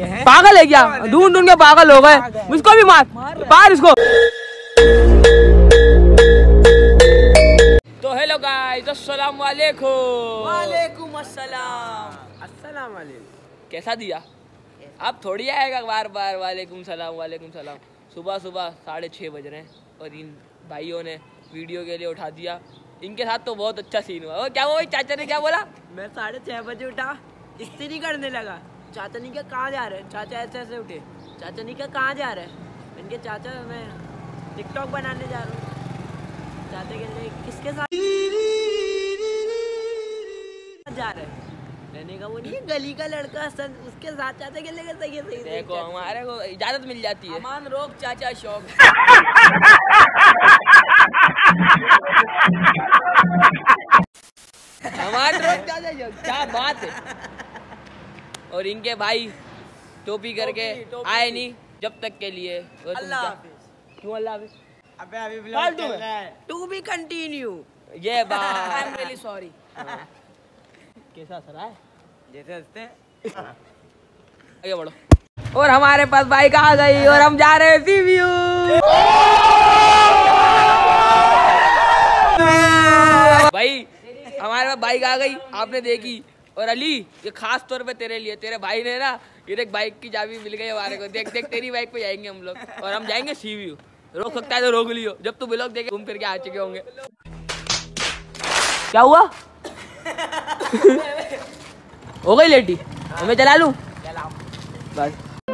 पागल है क्या? ढूंढ ढूंढ के पागल हो गए। उसको भी मार इसको। तो हेलो गाइस, अस्सलाम वालेकुम। वालेकुम अस्सलाम। अस्सलाम वालेकुम। कैसा दिया? अब थोड़ी आएगा बार बार वालेकुम सलाम वालेकुम सलाम। सुबह सुबह 6:30 बज रहे हैं और इन भाइयों ने वीडियो के लिए उठा दिया। इनके साथ तो बहुत अच्छा सीन हुआ। क्या वो चाचा ने क्या बोला? मैं 6:30 बजे उठा, इस्त्री करने लगा। चाचा ने क्या कहाँ जा रहे हैं? चाचा ऐसे ऐसे उठे। चाचा ने क्या कहाँ जा रहे हैं? इनके चाचा मैं टिकटॉक बनाने जा रहा हूँ। चाचा के लिए किसके साथ जा रहे हैं? मैंने कहा वो नहीं है गली का लड़का सन, उसके साथ। चाचा के लिए सही है सही। देखो हमारे को इजाजत मिल जाती है। अमान रोक चाचा शौक। हमारे रोक चाचा शौक, क्या बात है। और इनके भाई टोपी करके आए नहीं जब तक के लिए। अल्लाह हाफिज। क्यों अल्लाह हाफिज? अबे अभी ब्लॉग चल रहा है। To be continue. ये बात आई एम रियली सॉरी। कैसा सर है? जैसे हंसते हैं। आगे बढ़ो। और हमारे पास बाइक आ गई और हम जा रहे हैं सी व्यू। भाई हमारे पास बाइक आ गई, आपने देखी। और अली ये खास तौर पे तेरे लिए, तेरे भाई ने ना ये देख बाइक की चाबी मिल गई हमारे को। देख देख तेरी बाइक पे जाएंगे हम लोग और हम जाएंगे सी व्यू। रोक सकता है तो रोक लियो, जब तू ब्लॉग देखे घूम फिर के आ चुके होंगे। क्या हुआ? हो गई लेटी? मैं चला लूं? चलाओ बस।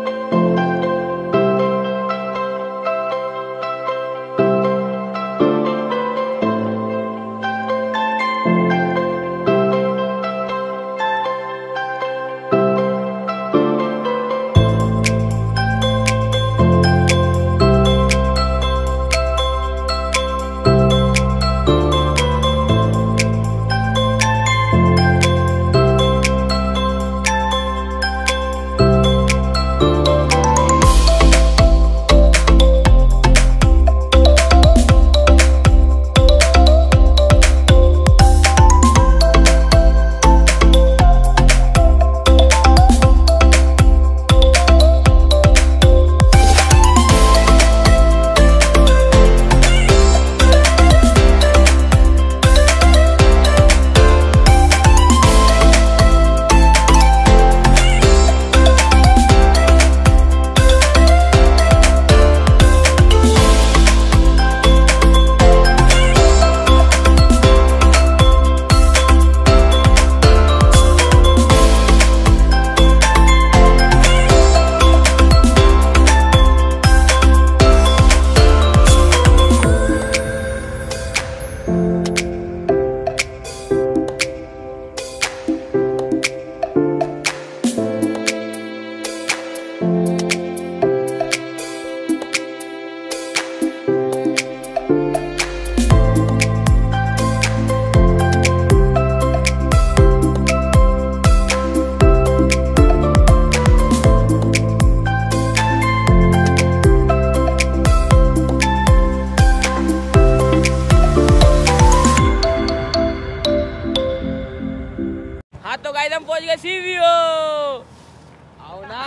तो गाइस हम पहुंच गए सी व्यू। आओ ना।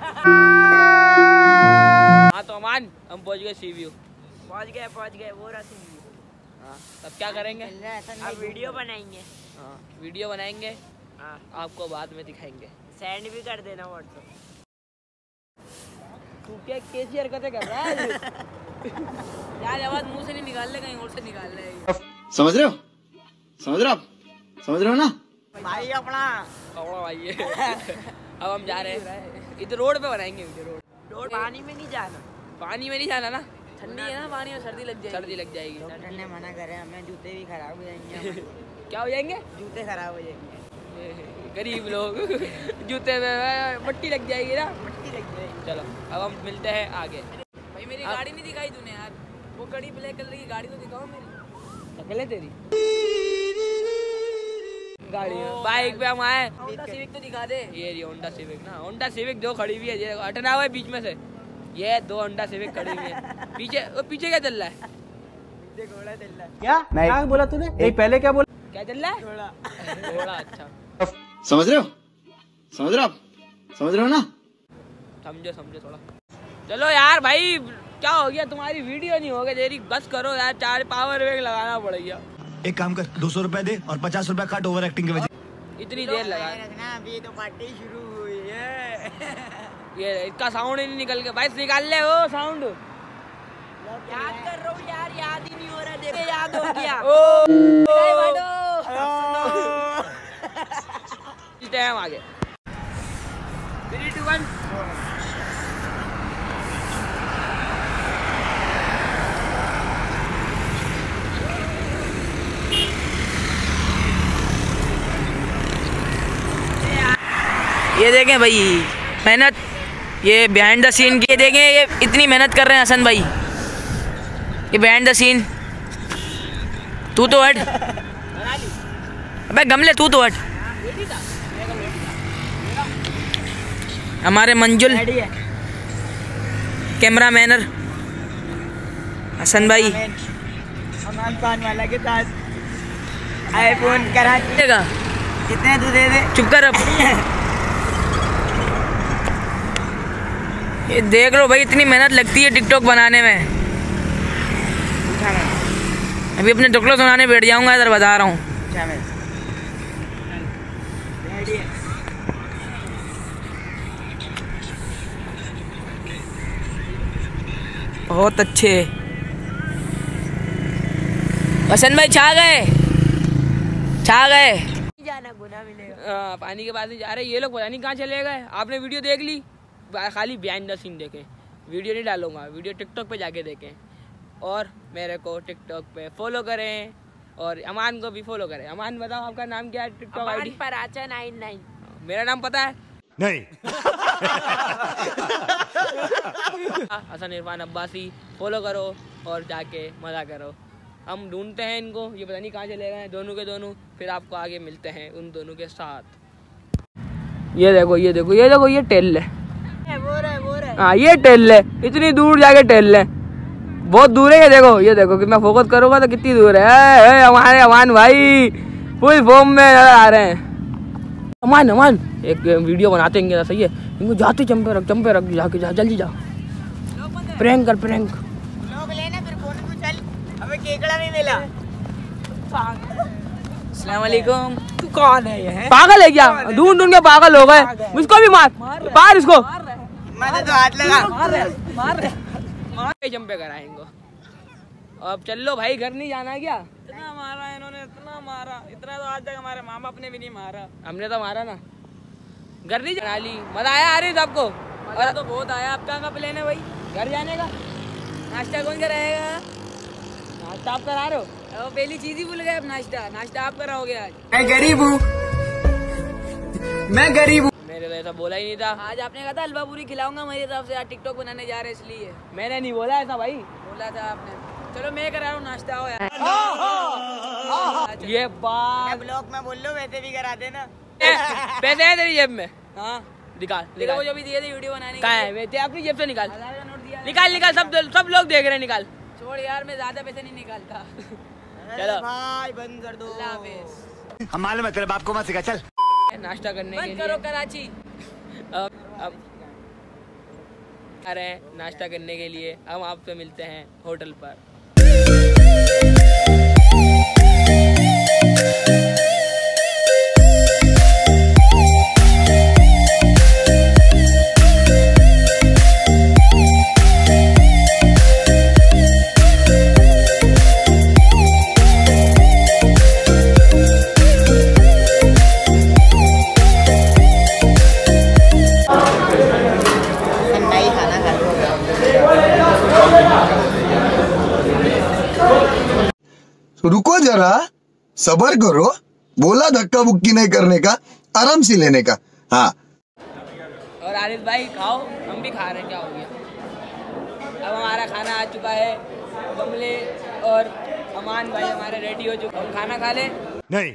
हाँ तो अमान हम पहुंच गए सी व्यू। पहुंच गए वो रहा सी व्यू। हाँ तब क्या करेंगे? अब वीडियो बनाएंगे। हाँ वीडियो बनाएंगे। हाँ आपको बाद में दिखाएंगे। सेंड भी कर देना व्हाट्सएप। तू क्या कैसी हरकतें कर रहा है? यार आवाज मुंह से नहीं निकाल ले, कहीं और से निकाल ले। समझ रहे हो? समझ रहे हो आप? समझ रहे हो ना? भाई अपना भाई है। अब हम जा रहे हैं इधर रोड पे बनाएंगे वीडियो। रोड पानी में नहीं जाना। पानी में नहीं जाना ना, ठंडी है ना, पानी में सर्दी लग जाएगी। सर्दी लग जाएगी। डॉक्टर ने मना करे हमें, जूते भी खराब हो जाएंगे। क्या हो जाएंगे? जूते खराब हो जाएंगे। गरीब लोग जूते में मट्टी लग जाएगी ना। मट्टी लग जाएगी। चलो अब हम मिलते हैं आगे। भाई मेरी गाड़ी नहीं दिखाई तूने यार। वो कड़ी ब्लैक कलर की गाड़ी तो दिखाओ मेरी। अकेले तेरी गाड़ी बाइक पे हम आए। होंडा सिविक तो दिखा दे। ये रही होंडा सिविक ना। होंडा सिविक दो खड़ी हुई है, ये हटना हुआ है बीच में से। ये दो होंडा सिविक खड़ी हुई है। पीछे क्या चल रहा है? घोड़ा चल रहा है। क्या बोला तूने? नहीं पहले क्या बोला? क्या चल रहा है? घोड़ा। अच्छा समझ रहे हो? समझ रहे हो आप? समझ रहे हो ना? समझो समझो थोड़ा। चलो यार भाई क्या हो गया, तुम्हारी वीडियो नहीं हो गई तेरी, बस करो यार, 4 पावर बैंक लगाना पड़ेगा। एक काम कर 200 रुपए दे और 50 रुपए काट ओवर एक्टिंग के वजह। इतनी देर लगा अभी तो पार्टी शुरू हुई है। ये इसका साउंड ही नहीं निकल के, भाई निकाल ले वो साउंड। याद कर रहा हूँ यार, याद ही नहीं हो रहा, देखो याद हो गया। चलते हैं हम आगे। 3 2 1 ये देखें भाई मेहनत, ये बिहाइंड द सीन की देखें, ये इतनी मेहनत कर रहे हैं हसन भाई, ये बिहाइंड द सीन। तू तो हट, अबे गमले तू तो हट। हमारे मंजुल कैमरा मैनर हसन भाई अमान पान वाला के साथ आईफोन करा देगा। कितने तू दे दे, चुप कर अब। ये देख लो भाई, इतनी मेहनत लगती है टिकटॉक बनाने में। अभी अपने टुकड़ों सुनाने बैठ जाऊंगा, इधर बता रहा हूँ। बहुत अच्छे हसन भाई, छा गए छा गए। जाना गुना मिलेगा। पानी के पास नहीं जा रहे ये लोग, पता नहीं कहाँ चले गए। आपने वीडियो देख ली, खाली बिहाइंड द सीन देखें, वीडियो नहीं डालूंगा, वीडियो टिकटॉक पे जाके देखें। और मेरे को टिकटॉक पे फॉलो करें और अमान को भी फॉलो करें। अमान बताओ आपका नाम क्या है टिकटॉक आईडी? पराचा 99। मेरा नाम पता है नहीं। हसन इरफान अब्बासी, फॉलो करो और जाके मज़ा करो। हम ढूंढते हैं इनको, ये पता नहीं कहाँ चले गए दोनों के दोनों, फिर आपको आगे मिलते हैं उन दोनों के साथ। ये देखो ये देखो ये देखो, ये टेल है, वो रहे। हाँ ये टेल ले, इतनी दूर जाके टेल ले, बहुत दूर है। ये देखो कि मैं फोकस करूँगा तो कितनी दूर है। हमारे अमान भाई फुल फॉर्म में नजर आ रहे हैं। अमान एक वीडियो बनाते हैं, सही है, इनको जाते चंपे रख जाके जा, जल्दी जा, प्रैंक कर प्रैंक। लोग लेना फिर फोन को चल, अबे केकड़ा नहीं मिला। अस्सलाम वालेकुम। तू कौन है ये? पागल है क्या? ढूंढ के पागल हो गए। मुझको भी मार इसको। मैंने तो हाथ लगा। मार के जंपे कराएंगे। अब चल लो भाई, घर नहीं जाना क्या? इतना मारा इन्होंने, इतना मारा, इतना तो आज तक हमारे माँ बाप ने भी नहीं मारा। हमने तो मारा ना। घर नहीं जाना ली, मजा आया आरिफ आपको? मजा तो बहुत आया। आप कहाँ का प्लान है भाई? घर जाने का। नाश्ता कौन कराएगा? नाश्ता आप करा रहे हो? वो पहली चीज ही भूल गए। अब नाश्ता आप कराओगे आज? मैं गरीब हूँ, मैं गरीब हूँ। मेरे तो ऐसा बोला ही नहीं था। आज आपने कहा था हलवा पूरी खिलाऊंगा मेरी तरफ से, आज टिकटॉक बनाने जा रहे इसलिए। मैंने नहीं बोला ऐसा भाई। बोला था आपने। चलो मैं करा रहा हूँ नाश्ता। हो यार ये बात ब्लॉग में बोल लो, वैसे भी करा देना। पैसे हैं तेरी जेब में? हाँ निकाल देखो, वो जो भी दिए थे वीडियो बनाने के कहाँ है? वे अपनी जेब से निकाल, 1000 का नोट दिया। निकाल सब लोग देख रहे हैं, निकाल। छोड़ यार, मैं ज्यादा पैसे नहीं निकालता। चलो भाई बंद कर दो। अल्लाह हाफिज़। हम मालूम है तेरे बाप को मत सिखा, चल। नाश्ता करने के बंद लिए करो कराची। अब अरे नाश्ता करने के लिए हम आपसे मिलते हैं होटल पर। रुको जरा, सबर करो, बोला धक्का बुक्की नहीं करने का, आराम से लेने का। हाँ और आरिफ भाई खाओ, हम भी खा रहे हैं, क्या हो गया? अब हमारा खाना आ चुका है। गमले और अमान भाई हमारे रेडी हो चुके, हम खाना खा ले। नहीं।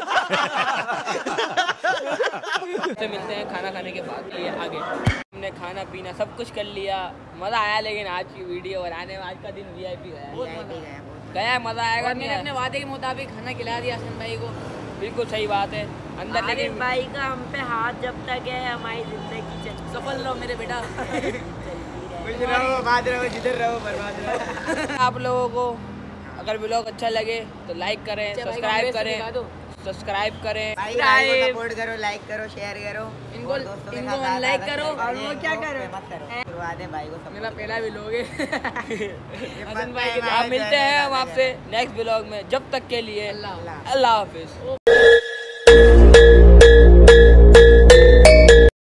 से मिलते हैं खाना खाने के बाद। ये आगे हमने खाना पीना सब कुछ कर लिया, मज़ा आया। लेकिन आज की वीडियो बनाने में आज का दिन VIP गया, मज़ा आएगा। मैंने अपने वादे के मुताबिक खाना खिला दिया हसन भाई को। बिल्कुल सही बात है। अंदर आरिफ लेकिन भाई का हम पे हाथ जब तक है, हमारी जिंदगी चलती सफल रहो मेरे बेटा। रहो बात रहो जिधर रहो बर्बाद रहो। आप लोगों को अगर व्लॉग अच्छा लगे तो लाइक करें, सब्सक्राइब करें, सब्सक्राइब करें, सपोर्ट करो, लाइक करो, शेयर करो, इनको इनको लाइक करो और वो क्या करो मत करो। शुरुआत है भाई को मेरा पहला व्लॉग है। हसन भाई के आप मिलते हैं हम आपसे नेक्स्ट व्लॉग में, जब तक के लिए अल्लाह हाफिज।